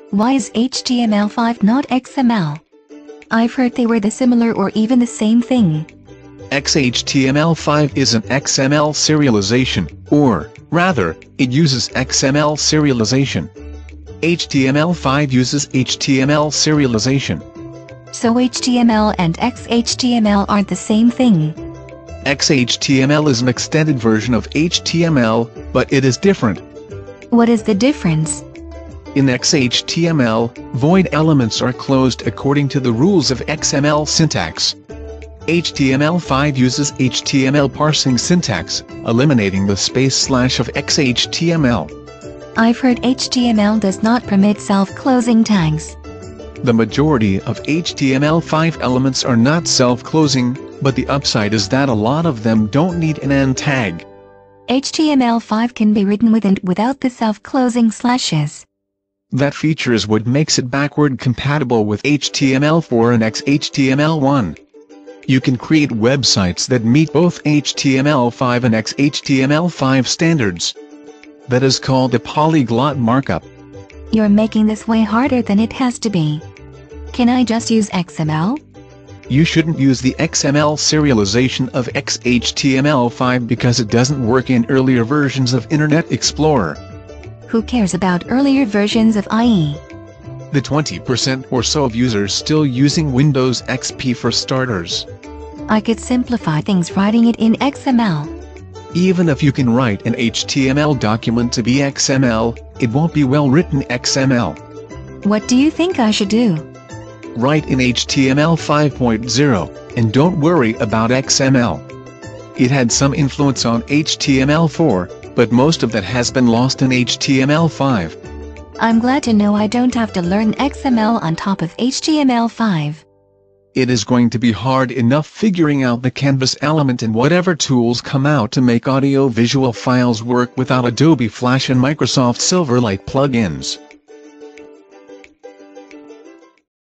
Why is HTML5 not XML? I've heard they were the similar or even the same thing. XHTML5 is an XML serialization, or, rather, it uses XML serialization. HTML5 uses HTML serialization. So HTML and XHTML aren't the same thing. XHTML is an extended version of HTML, but it is different. What is the difference? In XHTML, void elements are closed according to the rules of XML syntax. HTML5 uses HTML parsing syntax, eliminating the space/ of XHTML. I've heard HTML does not permit self-closing tags. The majority of HTML5 elements are not self-closing, but the upside is that a lot of them don't need an end tag. HTML5 can be written with and without the self-closing slashes. That feature is what makes it backward compatible with HTML4 and XHTML1. You can create websites that meet both HTML5 and XHTML5 standards. That is called a polyglot markup. You're making this way harder than it has to be. Can I just use XML? You shouldn't use the XML serialization of XHTML5 because it doesn't work in earlier versions of Internet Explorer. Who cares about earlier versions of IE? The 20% or so of users still using Windows XP for starters. I could simplify things writing it in XML. Even if you can write an HTML document to be XML, it won't be well-written XML. What do you think I should do? Write in HTML 5.0, and don't worry about XML. It had some influence on HTML4, but most of that has been lost in HTML5. I'm glad to know I don't have to learn XML on top of HTML5. It is going to be hard enough figuring out the canvas element and whatever tools come out to make audio-visual files work without Adobe Flash and Microsoft Silverlight plugins.